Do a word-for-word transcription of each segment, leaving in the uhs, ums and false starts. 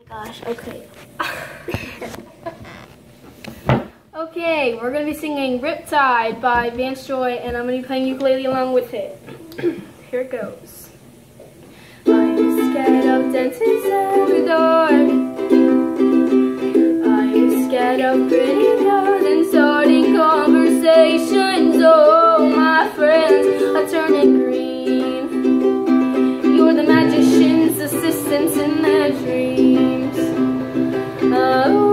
Gosh, okay. Okay, we're going to be singing Riptide by Vance Joy, and I'm going to be playing ukulele along with it. Here it goes. I'm scared of dentists in the dark. I'm scared of pretty girls and starting conversations. Oh, my friends are turning green. You're the magician's assistants in their dreams. Oh.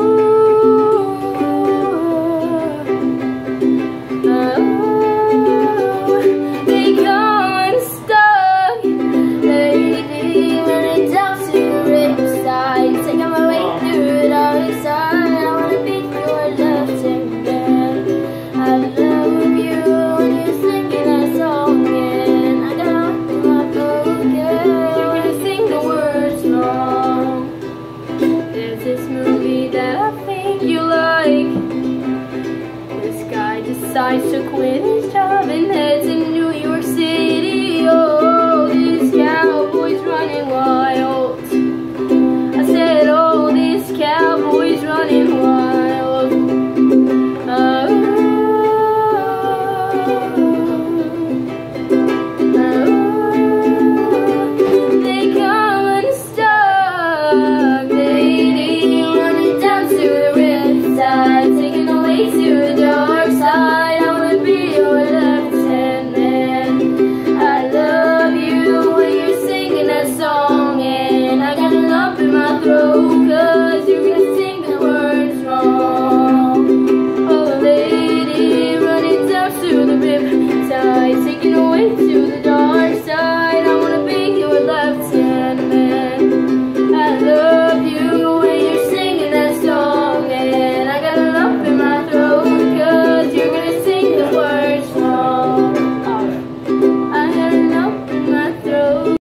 Decides to quit.